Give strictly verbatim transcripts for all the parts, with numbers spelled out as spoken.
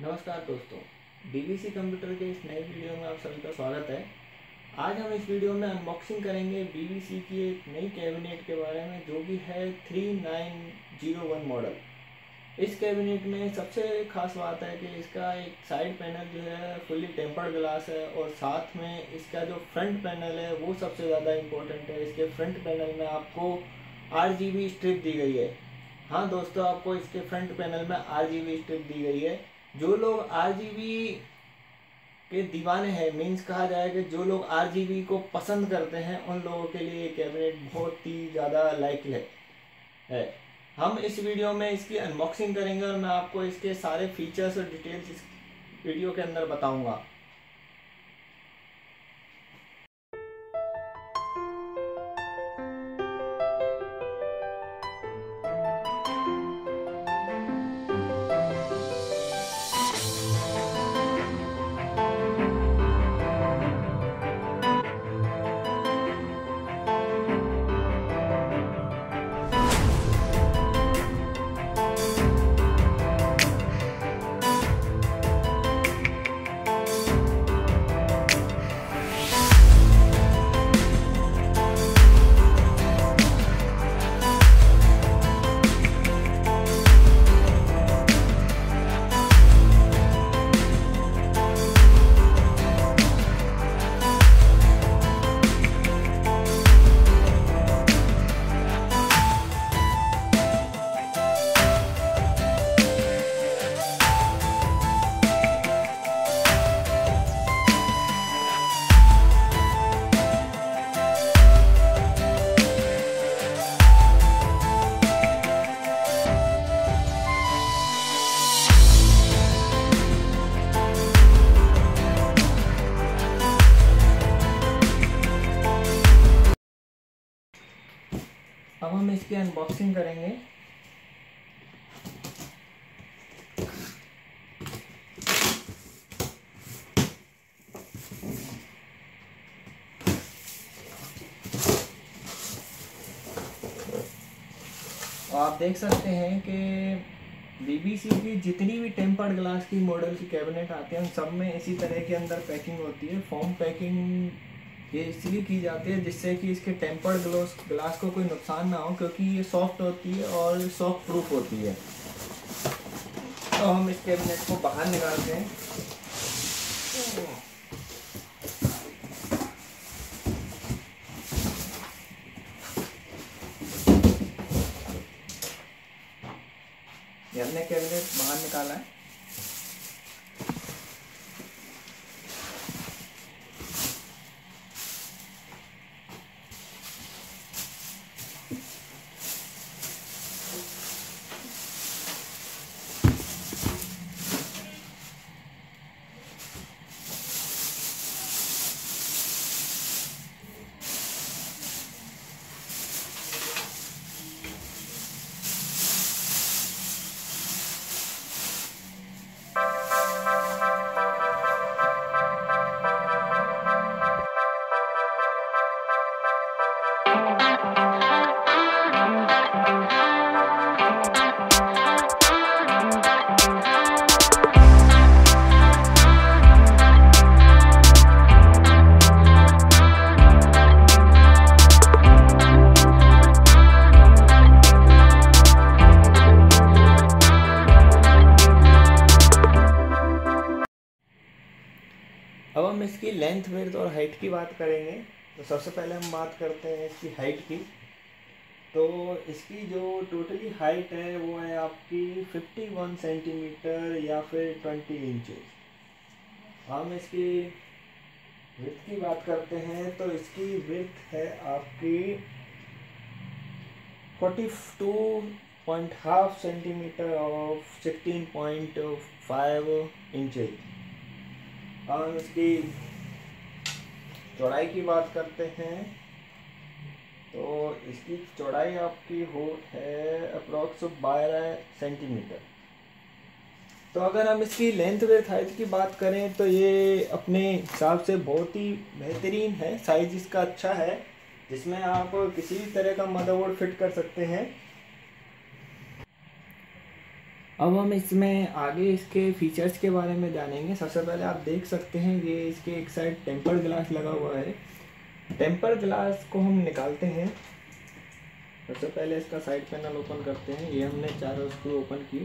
नमस्कार दोस्तों, DVC computer के इस नए वीडियो में आप सभी का स्वागत है। आज हम इस वीडियो में अनबॉक्सिंग करेंगे डीवीसी की एक नई कैबिनेट के बारे में, जो कि है three nine zero one model. इस कैबिनेट में सबसे खास बात है कि इसका एक साइड पैनल जो है फुल्ली टेम्पर्ड ग्लास है, और साथ में इसका जो फ्रंट पैनल है वो सबसे ज़्यादा इम्पोर्टेंट है। इसके फ्रंट पैनल में आपको आर जी बी स्ट्रिप दी गई है। हाँ दोस्तों, आपको इसके फ्रंट पैनल में आर जी बी स्ट्रिप दी गई है। जो लोग आर जी बी के दीवाने हैं, मीन्स कहा जाए कि जो लोग आर जी बी को पसंद करते हैं, उन लोगों के लिए ये कैबिनेट बहुत ही ज़्यादा लाइकल है। हम इस वीडियो में इसकी अनबॉक्सिंग करेंगे और मैं आपको इसके सारे फीचर्स और डिटेल्स इस वीडियो के अंदर बताऊंगा। अब हम इसकी अनबॉक्सिंग करेंगे। तो आप देख सकते हैं कि डीवीसी की जितनी भी टेम्पर्ड ग्लास की मॉडल की कैबिनेट आते हैं, उन सब में इसी तरह के अंदर पैकिंग होती है। फोम पैकिंग ये इसलिए की जाती है जिससे कि इसके टेम्पर्ड ग्लास ग्लास को कोई नुकसान ना हो, क्योंकि ये सॉफ्ट होती है और सॉफ्ट प्रूफ होती है। तो हम इस कैबिनेट को बाहर निकालते हैं। ये हमने कैबिनेट बाहर निकाला है। अब हम इसकी लेंथ, विड्थ और हाइट की बात करेंगे। तो सबसे पहले हम बात करते हैं इसकी हाइट की। तो इसकी जो टोटली हाइट है वो है आपकी इक्यावन सेंटीमीटर या फिर बीस इंचेस। हम इसकी विड्थ की बात करते हैं तो इसकी विड्थ है आपकी बयालीस पॉइंट पाँच सेंटीमीटर और सोलह पॉइंट पाँच इंचेस। हम इसकी चौड़ाई की बात करते हैं तो इसकी चौड़ाई आपकी हो है अप्रॉक्स बारह सेंटीमीटर। तो अगर हम इसकी लेंथ विड्थ हाइट की बात करें तो ये अपने हिसाब से बहुत ही बेहतरीन है। साइज इसका अच्छा है, जिसमें आप किसी भी तरह का मदरबोर्ड फिट कर सकते हैं। अब हम इसमें आगे इसके फीचर्स के बारे में जानेंगे। सबसे पहले आप देख सकते हैं ये इसके एक साइड टेम्पर्ड ग्लास लगा हुआ है। टेम्पर्ड ग्लास को हम निकालते हैं। सबसे पहले इसका साइड पैनल ओपन करते हैं। ये हमने चारों स्क्रू ओपन किए।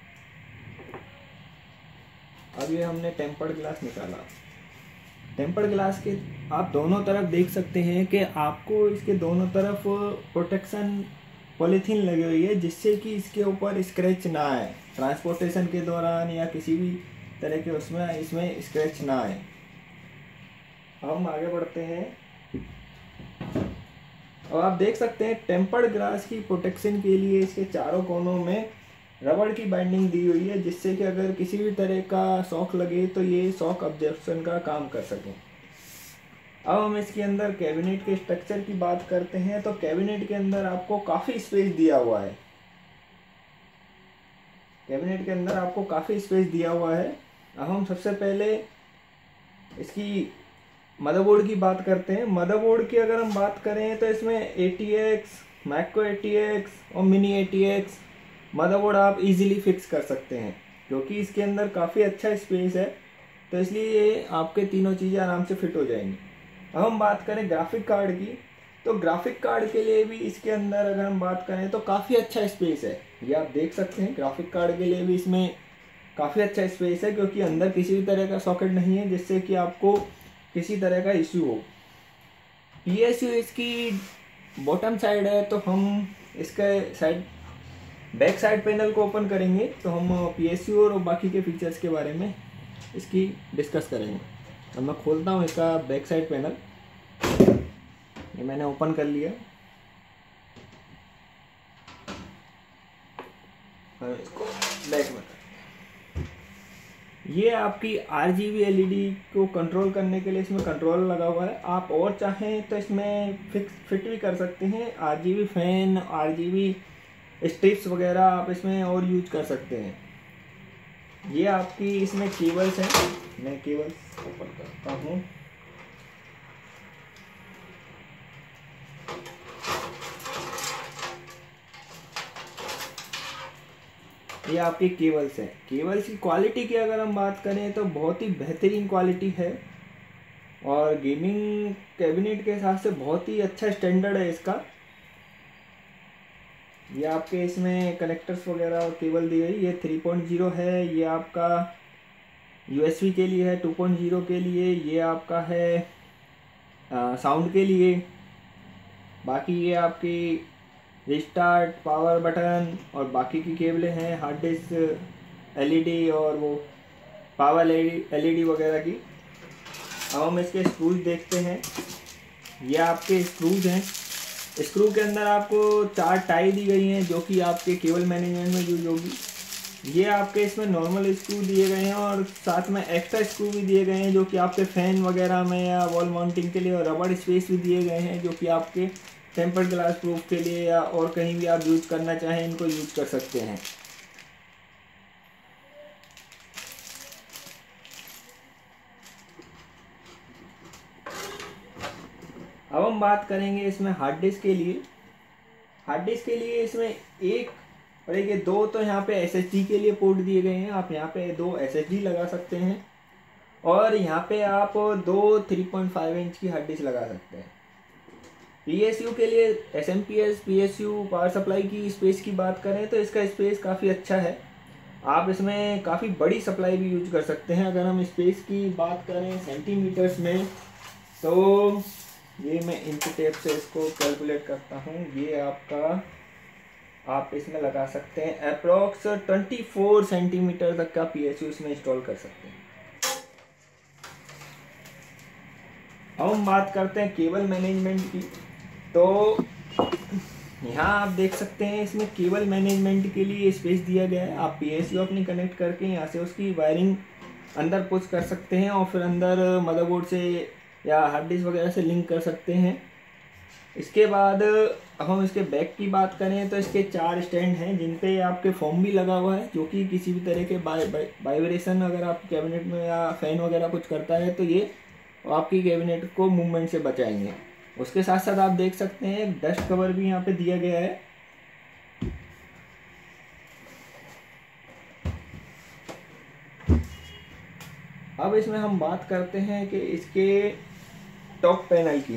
अब ये हमने टेम्पर्ड ग्लास निकाला। टेम्पर्ड ग्लास के आप दोनों तरफ देख सकते हैं कि आपको इसके दोनों तरफ प्रोटेक्शन पॉलीथीन लगी हुई है, जिससे कि इसके ऊपर स्क्रैच ना आए ट्रांसपोर्टेशन के दौरान या किसी भी तरह के उसमें इसमें स्क्रैच ना आए। हम आगे बढ़ते हैं और आप देख सकते हैं टेम्पर्ड ग्लास की प्रोटेक्शन के लिए इसके चारों कोनों में रबड़ की बाइंडिंग दी हुई है, जिससे कि अगर किसी भी तरह का शॉक लगे तो ये शॉक अब्जॉर्प्शन का काम कर सकें। अब हम इसके अंदर कैबिनेट के स्ट्रक्चर की बात करते हैं। तो कैबिनेट के अंदर आपको काफ़ी स्पेस दिया हुआ है। कैबिनेट के अंदर आपको काफ़ी स्पेस दिया हुआ है। अब हम सबसे पहले इसकी मदरबोर्ड की बात करते हैं। मदरबोर्ड की अगर हम बात करें तो इसमें A T X, macro A T X और mini A T X motherboard आप इजीली फिक्स कर सकते हैं, क्योंकि इसके अंदर काफ़ी अच्छा स्पेस है, तो इसलिए ये आपके तीनों चीज़ें आराम से फिट हो जाएंगी। अब हम बात करें ग्राफिक कार्ड की, तो ग्राफिक कार्ड के लिए भी इसके अंदर अगर हम बात करें तो काफ़ी अच्छा स्पेस है। ये आप देख सकते हैं ग्राफिक कार्ड के लिए भी इसमें काफ़ी अच्छा स्पेस है, क्योंकि अंदर किसी भी तरह का सॉकेट नहीं है जिससे कि आपको किसी तरह का इश्यू हो। पी एस यू इसकी बॉटम साइड है, तो हम इसके साइड बैक साइड पैनल को ओपन करेंगे तो हम पी एस यू और बाकी के फीचर्स के बारे में इसकी डिस्कस करेंगे। अब मैं खोलता हूँ इसका बैक साइड पैनल। ये मैंने ओपन कर लिया। और इसको बैक में ये आपकी R G B L E D को कंट्रोल करने के लिए इसमें कंट्रोल लगा हुआ है। आप और चाहें तो इसमें फिक्स फिट भी कर सकते हैं। R G B fan, R G B strips वगैरह आप इसमें और यूज कर सकते हैं। ये आपकी इसमें केबल्स हैं। मैं केबल्स ओपन करता हूँ। ये आपकी केबल्स हैं। केबल्स की क्वालिटी की अगर हम बात करें तो बहुत ही बेहतरीन क्वालिटी है, और गेमिंग कैबिनेट के हिसाब से बहुत ही अच्छा स्टैंडर्ड है इसका। ये आपके इसमें कनेक्टर्स वगैरह और केबल दी गई। ये थ्री पॉइंट ज़ीरो है, ये आपका यू एस बी के लिए है, टू पॉइंट ज़ीरो के लिए, ये आपका है साउंड के लिए। बाकी ये आपकी रिस्टार्ट, पावर बटन और बाकी की केबलें हैं, hard disk, L E D और वो पावर एल ई डी वगैरह की। अब हम इसके स्क्रूज देखते हैं। ये आपके स्क्रूज हैं। स्क्रू के अंदर आपको चार टाई दी गई हैं, जो कि आपके केबल मैनेजमेंट में यूज होगी। ये आपके इसमें नॉर्मल स्क्रू दिए गए हैं और साथ में एक्स्ट्रा स्क्रू भी दिए गए हैं, जो कि आपके फैन वगैरह में या वॉल माउंटिंग के लिए, और रबड़ स्पेस भी दिए गए हैं, जो कि आपके टेम्पर्ड ग्लास प्रूफ के लिए या और कहीं भी आप यूज करना चाहें इनको यूज कर सकते हैं। अब हम बात करेंगे इसमें हार्ड डिस्क के लिए। हार्ड डिस्क के लिए इसमें एक और एक ये दो तो यहाँ पे एस एस डी के लिए पोर्ट दिए गए हैं। आप यहाँ पे दो एस एस डी लगा सकते हैं, और यहाँ पे आप दो थ्री पॉइंट फाइव इंच की हार्ड डिस्क लगा सकते हैं। पी एस यू के लिए S M P S, P S U power supply की स्पेस की बात करें तो इसका स्पेस काफ़ी अच्छा है। आप इसमें काफ़ी बड़ी सप्लाई भी यूज कर सकते हैं। अगर हम स्पेस की बात करें सेंटीमीटर्स में, तो ये मैं इंच टेप से इसको कैलकुलेट करता हूँ। ये आपका आप इसमें लगा सकते हैं अप्रोक्स चौबीस सेंटीमीटर तक का पी एस यू इसमें इंस्टॉल कर सकते हैं। अब हम बात करते हैं केबल मैनेजमेंट की। तो यहाँ आप देख सकते हैं इसमें केबल मैनेजमेंट के लिए स्पेस दिया गया है। आप पी एस यू अपनी कनेक्ट करके यहाँ से उसकी वायरिंग अंदर पुश कर सकते हैं, और फिर अंदर मदरबोर्ड से या हार्ड डिस्क वगैरह से लिंक कर सकते हैं। इसके बाद अब हम इसके बैक की बात करें तो इसके चार स्टैंड हैं, जिन पे आपके फोम भी लगा हुआ है, जो कि किसी भी तरह के वाइब्रेशन अगर आप कैबिनेट में या फैन वगैरह कुछ करता है तो ये आपकी कैबिनेट को मूवमेंट से बचाएंगे। उसके साथ साथ आप देख सकते हैं एक डस्ट कवर भी यहाँ पे दिया गया है। अब इसमें हम बात करते हैं कि इसके टॉप पैनल की।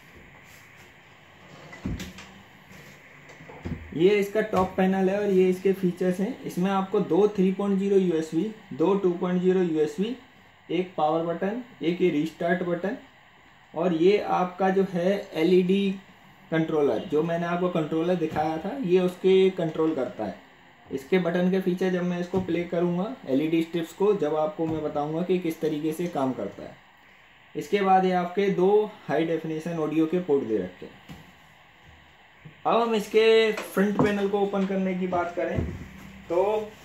ये इसका टॉप पैनल है और ये इसके फीचर्स हैं। इसमें आपको दो थ्री पॉइंट ज़ीरो यूएसबी, दो टू पॉइंट ज़ीरो यूएसबी, एक पावर बटन, एक ये रीस्टार्ट बटन, और ये आपका जो है एलईडी कंट्रोलर, जो मैंने आपको कंट्रोलर दिखाया था, ये उसके कंट्रोल करता है। इसके बटन के फीचर जब मैं इसको प्ले करूँगा एलईडी स्ट्रिप्स को, जब आपको मैं बताऊँगा कि किस तरीके से काम करता है। इसके बाद ये आपके दो हाई डेफिनेशन ऑडियो के पोर्ट दे रखे हैं। अब हम इसके फ्रंट पैनल को ओपन करने की बात करें तो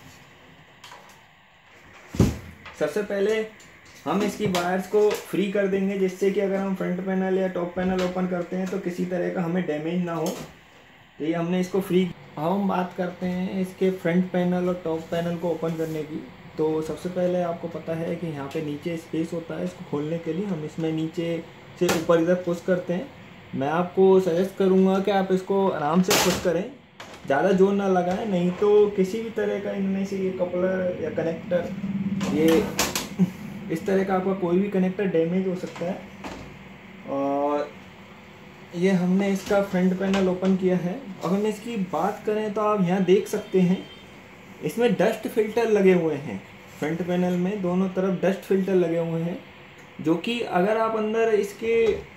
सबसे पहले हम इसकी वायर्स को फ्री कर देंगे, जिससे कि अगर हम फ्रंट पैनल या टॉप पैनल ओपन करते हैं तो किसी तरह का हमें डैमेज ना हो। तो ये हमने इसको फ्री। अब हम बात करते हैं इसके फ्रंट पैनल और टॉप पैनल को ओपन करने की। तो सबसे पहले आपको पता है कि यहाँ पे नीचे स्पेस होता है, इसको खोलने के लिए हम इसमें नीचे से ऊपर इधर पुश करते हैं। मैं आपको सजेस्ट करूँगा कि आप इसको आराम से पुश करें, ज़्यादा जोर ना लगाएं, नहीं तो किसी भी तरह का इनमें से ये कपलर या कनेक्टर, ये इस तरह का आपका कोई भी कनेक्टर डैमेज हो सकता है। और ये हमने इसका फ्रंट पैनल ओपन किया है। अब हम इसकी बात करें तो आप यहाँ देख सकते हैं इसमें डस्ट फिल्टर लगे हुए हैं। फ्रंट पैनल में दोनों तरफ डस्ट फिल्टर लगे हुए हैं, जो कि अगर आप अंदर इसके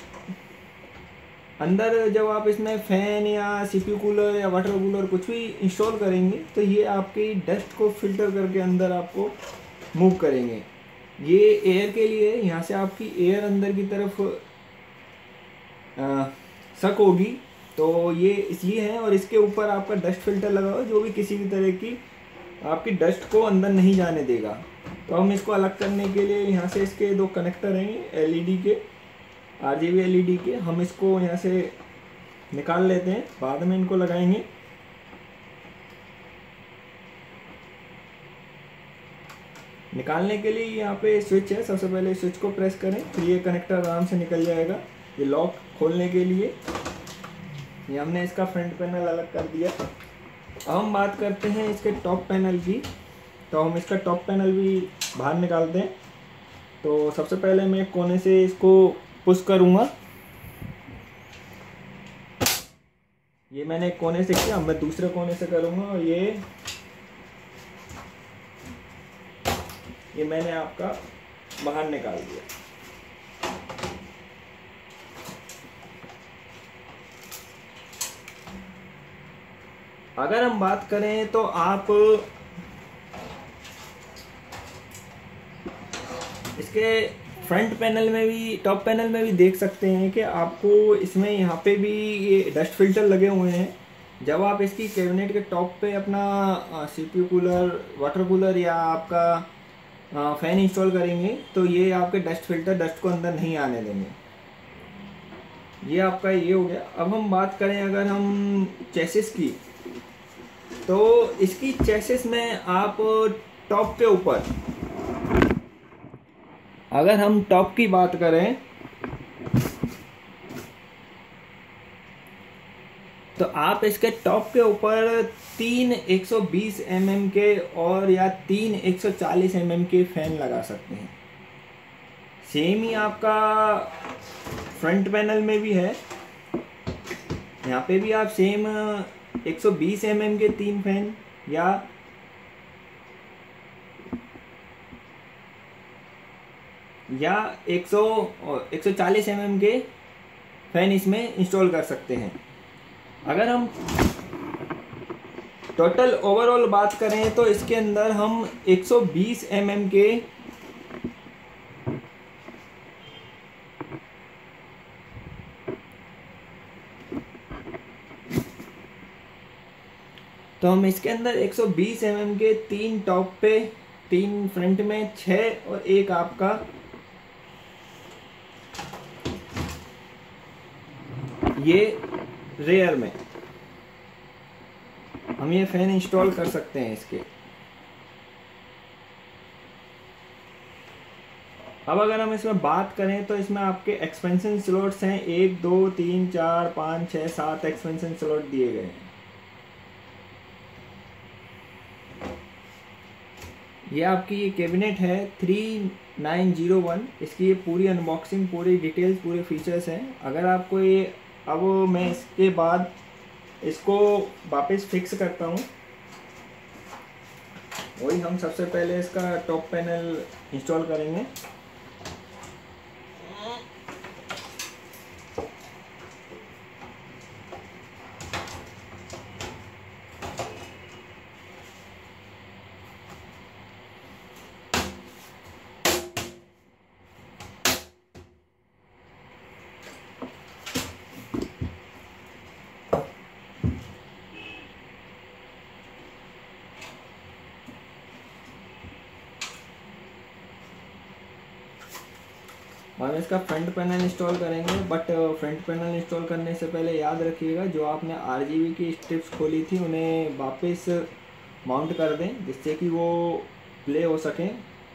अंदर जब आप इसमें फ़ैन या सीपीयू कूलर या वाटर कूलर कुछ भी इंस्टॉल करेंगे तो ये आपकी डस्ट को फिल्टर करके अंदर आपको मूव करेंगे। ये एयर के लिए, यहाँ से आपकी एयर अंदर की तरफ आ, सक होगी, तो ये इसलिए है। और इसके ऊपर आपका डस्ट फिल्टर लगा हुआ जो भी किसी भी तरह की आपकी डस्ट को अंदर नहीं जाने देगा। तो हम इसको अलग करने के लिए यहाँ से इसके दो कनेक्टर हैं एलईडी के, आरजीबी एलईडी के, हम इसको यहाँ से निकाल लेते हैं, बाद में इनको लगाएंगे। निकालने के लिए यहाँ पे स्विच है, सबसे पहले स्विच को प्रेस करें, फिर ये कनेक्टर आराम से निकल जाएगा। ये लॉक खोलने के लिए ये हमने इसका फ्रंट पैनल अलग कर दिया। अब हम बात करते हैं इसके टॉप पैनल की। तो हम इसका टॉप पैनल भी बाहर निकालते हैं। तो सबसे पहले मैं एक कोने से इसको पुश करूँगा, ये मैंने एक कोने से किया, मैं दूसरे कोने से करूँगा, और ये ये मैंने आपका बाहर निकाल दिया। अगर हम बात करें तो आप इसके फ्रंट पैनल में भी, टॉप पैनल में भी देख सकते हैं कि आपको इसमें यहाँ पे भी ये डस्ट फिल्टर लगे हुए हैं। जब आप इसकी कैबिनेट के टॉप पे अपना सीपीयू कूलर, वाटर कूलर या आपका फ़ैन इंस्टॉल करेंगे तो ये आपके डस्ट फिल्टर डस्ट को अंदर नहीं आने देंगे। ये आपका ये हो गया। अब हम बात करें अगर हम चेसिस की, तो इसकी चेसिस में आप टॉप के ऊपर, अगर हम टॉप की बात करें तो आप इसके टॉप के ऊपर तीन एक सौ बीस एम एम के और या तीन एक सौ चालीस एम एम के फैन लगा सकते हैं। सेम ही आपका फ्रंट पैनल में भी है, यहाँ पे भी आप सेम एक सौ बीस एम एम के तीन फैन या या एक सौ चालीस एम एम के फैन इसमें इंस्टॉल कर सकते हैं। अगर हम टोटल ओवरऑल बात करें तो इसके अंदर हम एक सौ बीस एम एम के तो हम इसके अंदर एक सौ बीस एम एम के तीन टॉप पे, तीन फ्रंट में, छः और एक आपका ये रेयर में हम ये फैन इंस्टॉल कर सकते हैं इसके। अब अगर हम इसमें बात करें तो इसमें आपके एक्सपेंशन स्लॉट्स हैं, एक दो तीन चार पाँच छः सात एक्सपेंशन स्लॉट दिए गए हैं। ये आपकी ये कैबिनेट है थ्री नाइन ज़ीरो वन। इसकी ये पूरी अनबॉक्सिंग, पूरी डिटेल्स, पूरे फीचर्स हैं। अगर आपको ये, अब मैं इसके बाद इसको वापस फिक्स करता हूँ। वही हम सबसे पहले इसका टॉप पैनल इंस्टॉल करेंगे। हम इसका फ्रंट पैनल इंस्टॉल करेंगे, बट फ्रंट पैनल इंस्टॉल करने से पहले याद रखिएगा जो आपने आरजीबी की स्ट्रिप्स खोली थी उन्हें वापस माउंट कर दें, जिससे कि वो प्ले हो सकें।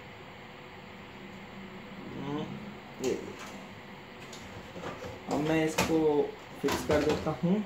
अब मैं इसको फिक्स कर देता हूँ।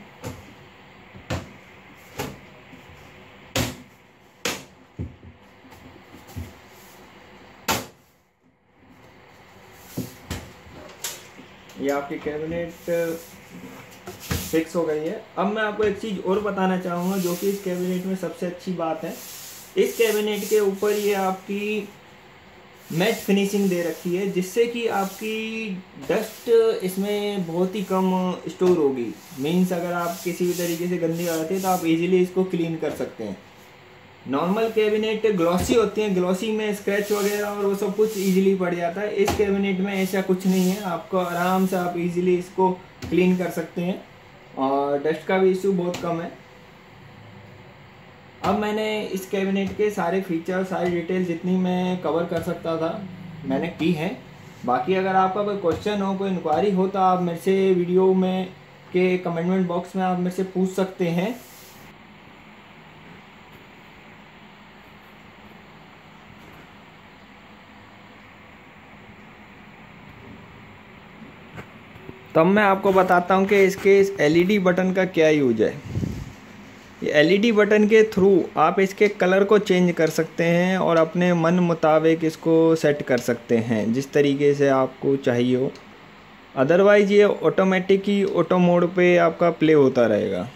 ये आपकी कैबिनेट फिक्स हो गई है। अब मैं आपको एक चीज़ और बताना चाहूँगा जो कि इस कैबिनेट में सबसे अच्छी बात है। इस कैबिनेट के ऊपर ये आपकी मैट फिनिशिंग दे रखी है, जिससे कि आपकी डस्ट इसमें बहुत ही कम स्टोर होगी। मीन्स अगर आप किसी भी तरीके से गंदी आती है तो आप इजीली इसको क्लीन कर सकते हैं। नॉर्मल कैबिनेट ग्लॉसी होती हैं, ग्लॉसी में स्क्रैच वगैरह और वो सब कुछ इजीली पड़ जाता है। इस कैबिनेट में ऐसा कुछ नहीं है, आपको आराम से आप इजीली इसको क्लीन कर सकते हैं और डस्ट का भी इशू बहुत कम है। अब मैंने इस कैबिनेट के सारे फीचर, सारी डिटेल जितनी मैं कवर कर सकता था मैंने की है। बाकी अगर आपका कोई क्वेश्चन हो, कोई इंक्वायरी हो तो आप मेरे से वीडियो में के कमेंट बॉक्स में आप मेरे से पूछ सकते हैं। तब मैं आपको बताता हूँ कि इसके इस एलईडी बटन का क्या यूज है। ये एलईडी बटन के थ्रू आप इसके कलर को चेंज कर सकते हैं और अपने मन मुताबिक इसको सेट कर सकते हैं जिस तरीके से आपको चाहिए हो। अदरवाइज ये ऑटोमेटिक ही ऑटो मोड पे आपका प्ले होता रहेगा।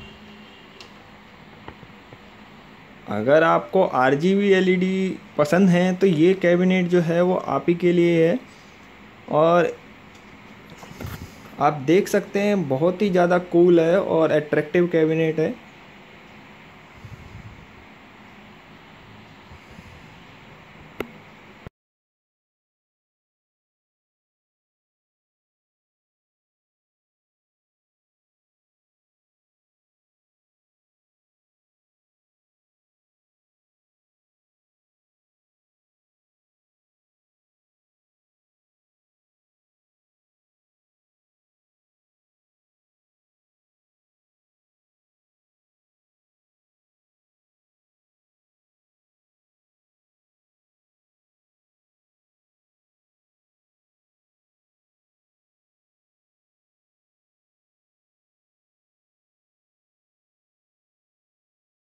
अगर आपको आरजीबी एलईडी पसंद है तो ये कैबिनेट जो है वो आप ही के लिए है। और आप देख सकते हैं बहुत ही ज़्यादा कूल है और अट्रैक्टिव कैबिनेट है।